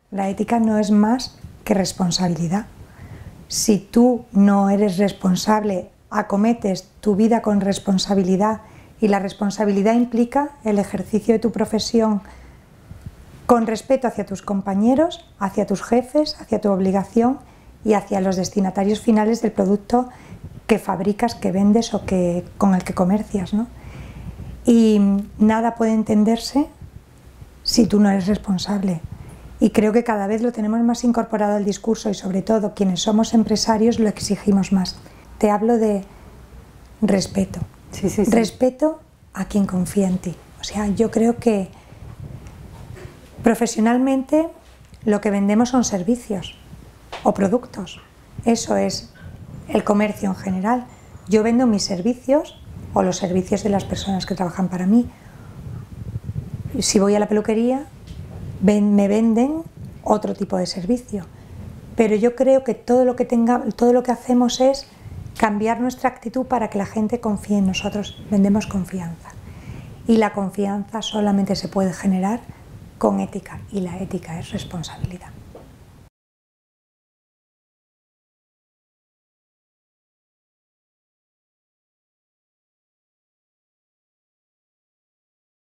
La ética no es más que responsabilidad. Si tú no eres responsable, acometes tu vida con responsabilidad, y la responsabilidad implica el ejercicio de tu profesión con respeto hacia tus compañeros, hacia tus jefes, hacia tu obligación y hacia los destinatarios finales del producto que fabricas, que vendes o con el que comercias, ¿no? Y nada puede entenderse si tú no eres responsable. Y creo que cada vez lo tenemos más incorporado al discurso y sobre todo quienes somos empresarios lo exigimos más. Te hablo de respeto. Sí, sí, sí. Respeto a quien confía en ti. O sea, yo creo que profesionalmente lo que vendemos son servicios o productos. Eso es el comercio en general. Yo vendo mis servicios o los servicios de las personas que trabajan para mí. Si voy a la peluquería, me venden otro tipo de servicio. Pero yo creo que todo lo que hacemos es cambiar nuestra actitud para que la gente confíe en nosotros. Vendemos confianza. Y la confianza solamente se puede generar con ética. Y la ética es responsabilidad.